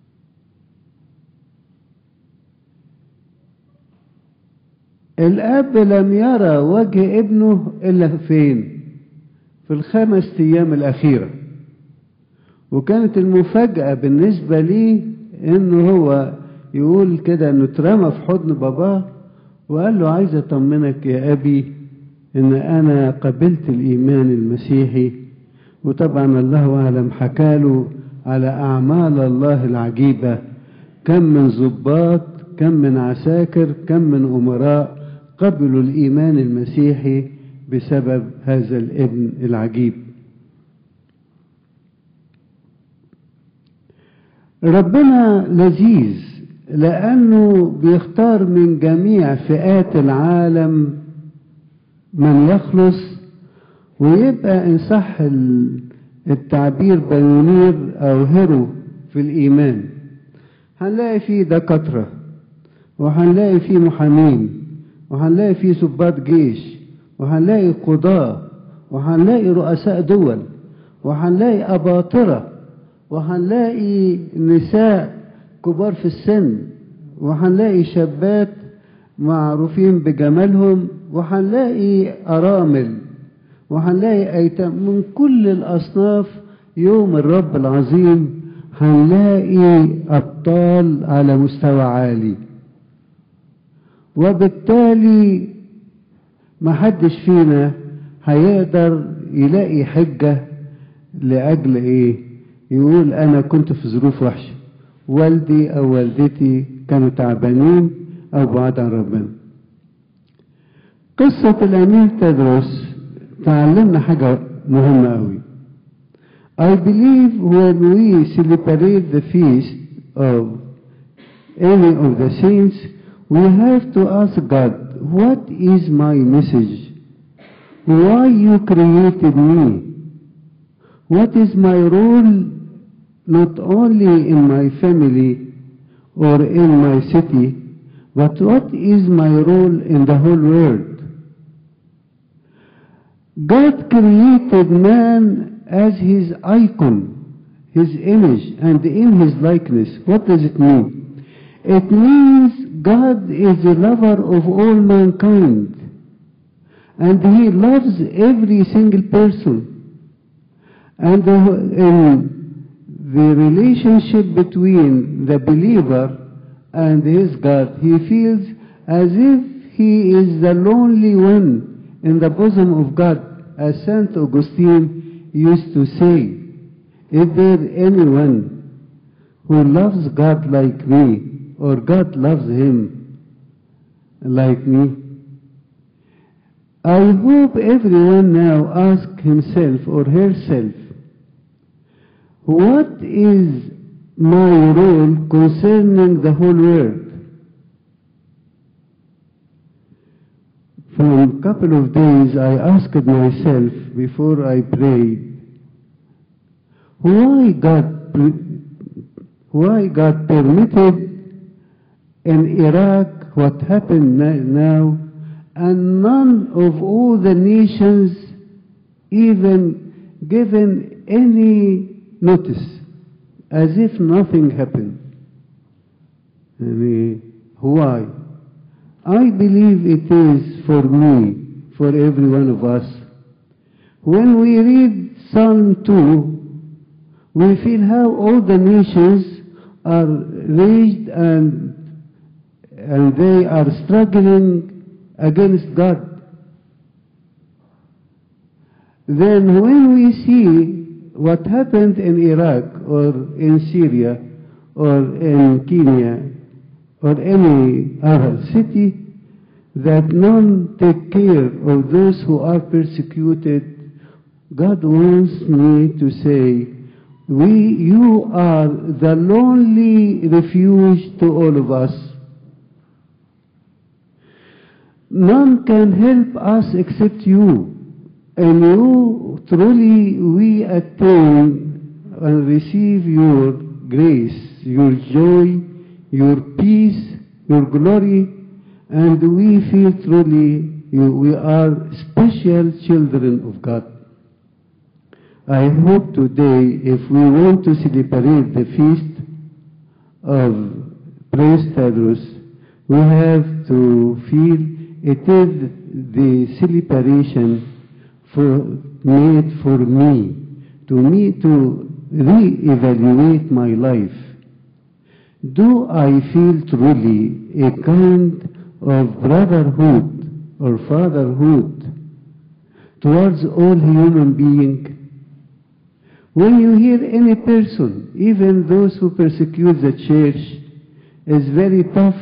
الأب لم يرى وجه ابنه إلا فين؟ في الخمس أيام الأخيرة. وكانت المفاجأة بالنسبة لي إنه هو يقول كده إنه اترمى في حضن باباه وقال له عايز أطمنك يا أبي إن أنا قبلت الإيمان المسيحي. وطبعا الله أعلم حكاله على أعمال الله العجيبة، كم من ضباط، كم من عساكر، كم من أمراء قبلوا الإيمان المسيحي بسبب هذا الابن العجيب. ربنا لذيذ لأنه بيختار من جميع فئات العالم من يخلص ويبقى إن صح التعبير بيونير أو هيرو في الإيمان. هنلاقي فيه دكاترة وهنلاقي فيه محامين وهنلاقي فيه ضباط جيش وهنلاقي قضاة وهنلاقي رؤساء دول وهنلاقي أباطرة وهنلاقي نساء كبار في السن وهنلاقي شابات معروفين بجمالهم وهنلاقي أرامل وهنلاقي أيتام من كل الأصناف. يوم الرب العظيم هنلاقي أبطال على مستوى عالي، وبالتالي محدش فينا هيقدر يلاقي حجة لأجل إيه يقول أنا كنت في ظروف وحشة، والدي أو والدتي كانوا تعبانين أو بعاد عن ربنا. قصة الأمير تدرس تعلمنا حاجة مهمة أوي. I believe when we celebrate the feast of any of the saints, we have to ask God, what is my message? Why you created me? What is my role not only in my family or in my city, but what is my role in the whole world? God created man as his icon, his image, and in his likeness. What does it mean? It means God is the lover of all mankind, and he loves every single person. And in the relationship between the believer and his God, he feels as if he is the lonely one in the bosom of God, as Saint Augustine used to say, is there anyone who loves God like me, or God loves him like me? I hope everyone now asks himself or herself, what is my role concerning the whole world? From a couple of days I asked myself before I prayed, why God, why God permitted in Iraq what happened now, and none of all the nations even given any notice, as if nothing happened. I mean, why? I believe it is for me, for every one of us. When we read Psalm two, we feel how all the nations are raised and, and they are struggling against God. Then when we see what happened in Iraq or in Syria or in Kenya or any other city, that none take care of those who are persecuted, God wants me to say, we, you are the lonely refuge to all of us. None can help us except you. And you, truly, we attain and receive your grace, your joy, your peace, your glory, and we feel truly you, we are special children of God. I hope today, if we want to celebrate the feast of Praise Tedros, we have to feel it is the celebration for made for me, to me to re-evaluate my life. Do I feel truly a kind of brotherhood or fatherhood towards all human beings? When you hear any person, even those who persecute the church, is very tough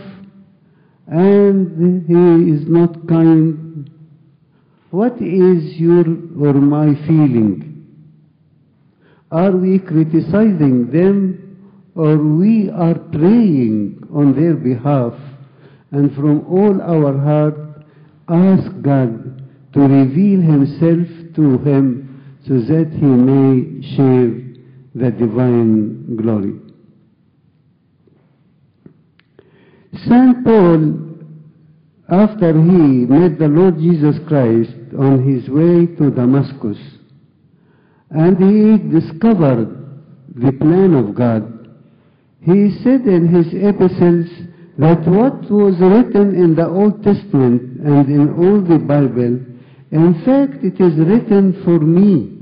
and he is not kind, what is your or my feeling? Are we criticizing them, or we are praying on their behalf and from all our heart ask God to reveal himself to him so that he may share the divine glory? Saint Paul, after he met the Lord Jesus Christ on his way to Damascus, and he discovered the plan of God, he said in his epistles that what was written in the Old Testament and in all the Bible, in fact it is written for me.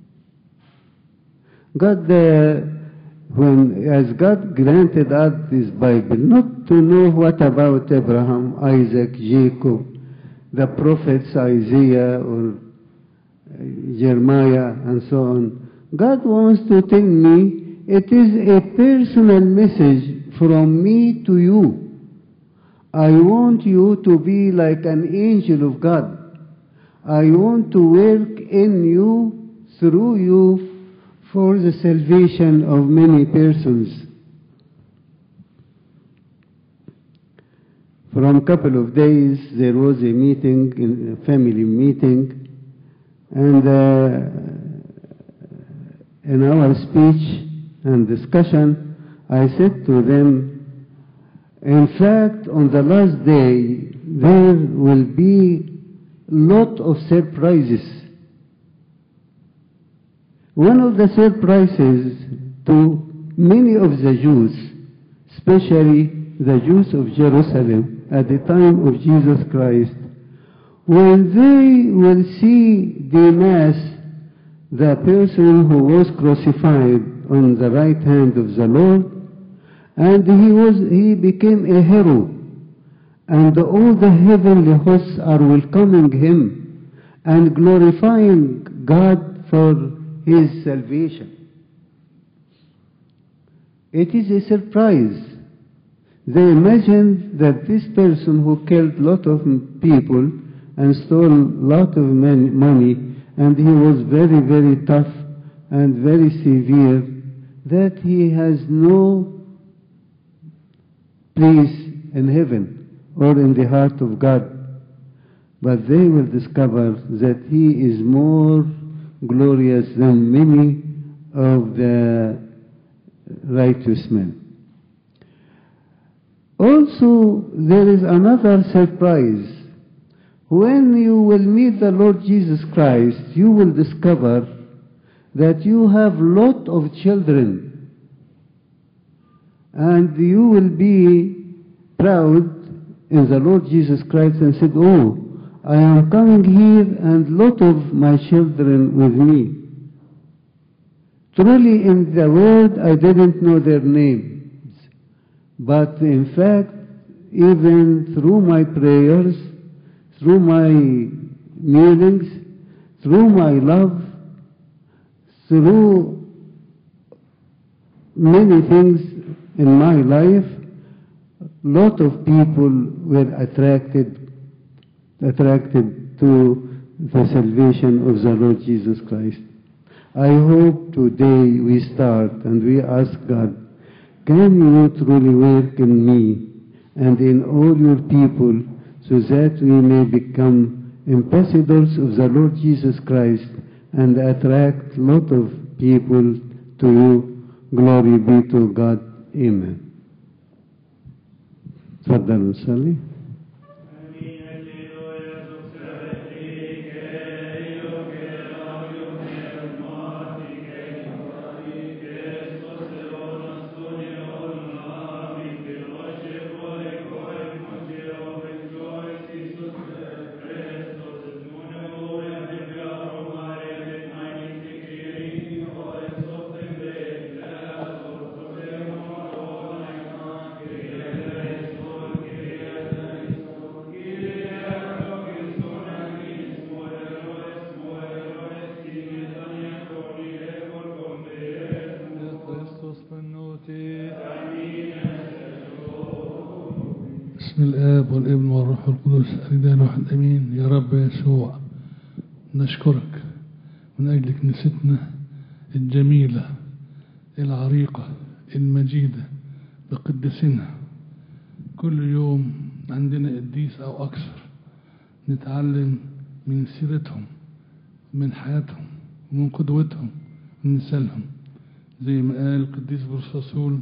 God, uh, when, as God granted us this Bible, not to know what about Abraham, Isaac, Jacob, the prophets Isaiah or Jeremiah and so on. God wants to tell me it is a personal message from me to you. I want you to be like an angel of God. I want to work in you, through you, for the salvation of many persons. From a couple of days, there was a meeting, a family meeting, and uh, in our speech and discussion, I said to them, in fact, on the last day, there will be a lot of surprises. One of the surprises to many of the Jews, especially the Jews of Jerusalem, at the time of Jesus Christ, when they will see the Mass, the person who was crucified on the right hand of the Lord, and he was he became a hero, and all the heavenly hosts are welcoming him and glorifying God for his salvation. It is a surprise. They imagined that this person who killed a lot of people and stole a lot of money, and he was very, very tough and very severe, that he has no place in heaven or in the heart of God. But they will discover that he is more glorious than many of the righteous man. Also, there is another surprise. When you will meet the Lord Jesus Christ, you will discover that you have lot of children, and you will be proud in the Lord Jesus Christ and said, oh, I am coming here and lot of my children with me. Truly in the world I didn't know their names, but in fact even through my prayers, through my kneelings, through my love, through many things in my life, lot of people were attracted attracted to the salvation of the Lord Jesus Christ. I hope today we start and we ask God, can you truly work in me and in all your people so that we may become ambassadors of the Lord Jesus Christ and attract a lot of people to you. Glory be to God. Amen. تفضل نصلي. بسم الآب والابن والروح القدس الإله واحد أمين. يا رب يسوع، نشكرك من أجل كنيستنا الجميلة العريقة المجيدة بقدسنا. كل يوم عندنا قديس أو أكثر نتعلم من سيرتهم، من حياتهم، ومن قدوتهم، من مثالهم. زي ما قال القديس بولس الرسول: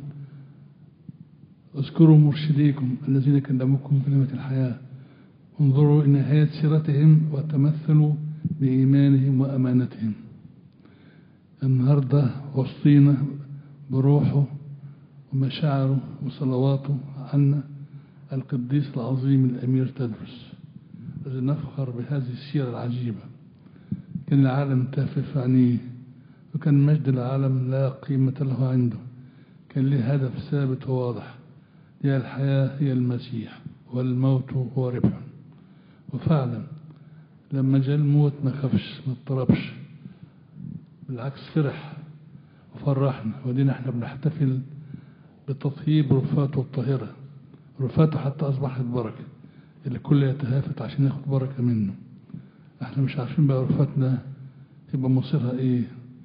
اذكروا مرشديكم الذين كلموكم كلمة الحياة، انظروا إلى نهاية سيرتهم وتمثلوا بإيمانهم وأمانتهم. النهاردة وصينا بروحه ومشاعره وصلواته عنا القديس العظيم الأمير تدرس، الذي نفخر بهذه السيرة العجيبة. كان العالم تافه عينيه، وكان مجد العالم لا قيمة له عنده. كان له هدف ثابت وواضح: هي الحياة هي المسيح، والموت هو ربح. وفعلا لما جاء الموت ما خافش، ما اضطربش، بالعكس فرح وفرحنا. ودينا احنا بنحتفل بتطيب رفاته الطاهرة. رفاته حتى أصبحت بركة، اللي كل يتهافت عشان ياخد بركة منه. احنا مش عارفين بقى رفاتنا يبقى مصيرها ايه.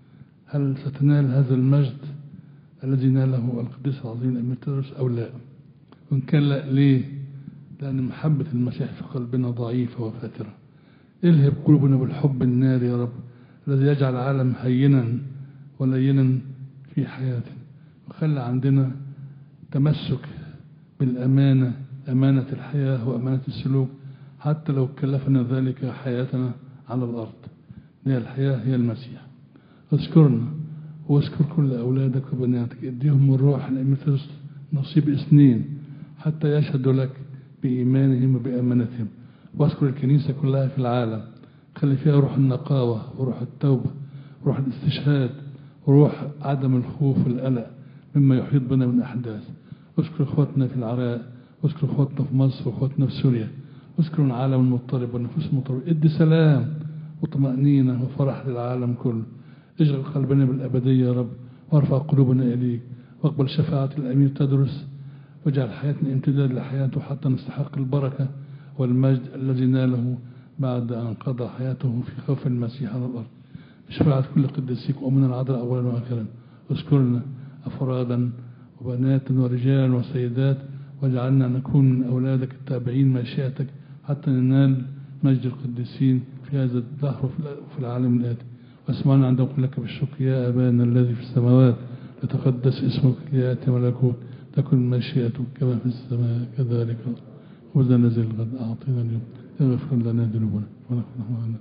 هل ستنال هذا المجد الذي ناله القديس العظيم الأمير تدرس أو لا؟ وإن كان لا، ليه؟ لأن محبة المسيح في قلبنا ضعيفة وفاترة. الهب قلوبنا بالحب النار يا رب، الذي يجعل العالم هينا ولينا في حياتنا. وخلى عندنا تمسك بالأمانة، أمانة الحياة وأمانة السلوك، حتى لو كلفنا ذلك حياتنا على الأرض. هي الحياة هي المسيح. اذكرنا واذكر كل أولادك وبناتك، اديهم الروح الأمير تدرس نصيب اثنين حتى يشهدوا لك بإيمانهم وبأمانتهم. واذكر الكنيسة كلها في العالم، خلي فيها روح النقاوة وروح التوبة وروح الاستشهاد وروح عدم الخوف والقلق مما يحيط بنا من أحداث. اذكر اخواتنا في العراق، واذكر اخواتنا في مصر واخواتنا في سوريا، واذكر العالم المضطرب والنفوس المضطربة. ادي سلام وطمأنينة وفرح للعالم كله. اشغل قلبنا بالأبدية يا رب، وارفع قلوبنا إليك، واقبل شفاعة الأمير تدرس، واجعل حياتنا امتداد لحياته حتى نستحق البركة والمجد الذي ناله بعد أن قضى حياته في خوف المسيح على الأرض. بشفاعة كل قديسيك وأمنا العذراء أولا وآخرا. اذكرنا أفرادا وبنات ورجال وسيدات، واجعلنا نكون من أولادك التابعين مشيئتك حتى ننال مجد القديسين في هذا الدهر وفي العالم الآتي. أسمعنا عند أقول لك بالشكر يا أبانا الذي في السماوات يتقدس اسمك ليأتي ملكوت تكن مشيئتك كما في السماء كذلك وذا الذي الغد أعطينا اليوم اغفر لنا ذنوبنا ونحن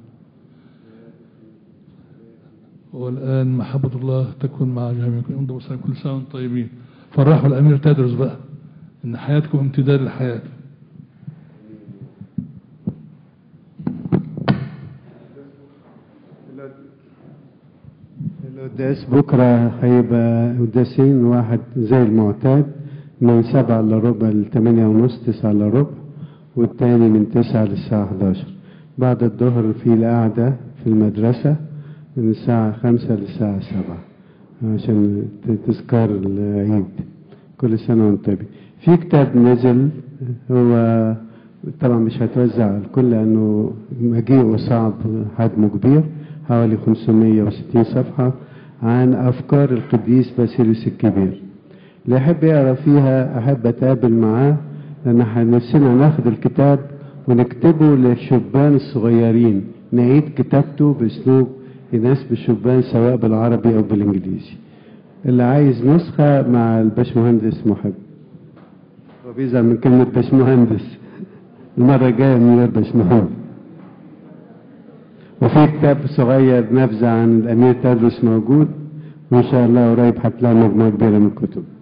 والآن محبة الله تكون مع جميعكم انظروا وسلم كل سنة وانتم طيبين. فرحوا الأمير تدرس بقى إن حياتكم امتداد للحياة. القداس بكرة هيبقى قداسين، واحد زي المعتاد من سبعة إلا ربع لثمانية ونص تسعة إلا ربع، والتاني من تسعة للساعة حداشر. بعد الظهر في القعدة في المدرسة من الساعة خمسة للساعة سبعة عشان تذكار العيد. كل سنة وانتم طيبين. في كتاب نزل، هو طبعا مش هتوزع الكل لأنه مجيئه صعب، حجمه كبير حوالي خمسمية وستين صفحة عن أفكار القديس باسيليوس الكبير. اللي يحب يقرأ فيها أحب أتقابل معاه، لأن احنا نفسنا ناخد الكتاب ونكتبه للشبان الصغيرين، نعيد كتابته بأسلوب يناسب الشبان سواء بالعربي أو بالإنجليزي. اللي عايز نسخة مع الباشمهندس محب، هو بيزعل من كلمة باشمهندس، المرة الجاية من غير باشمهندس. وفي كتاب صغير نبذة عن الأمير تدرس موجود، وإن شاء الله قريب هتلاقي مجموعة كبيرة من الكتب.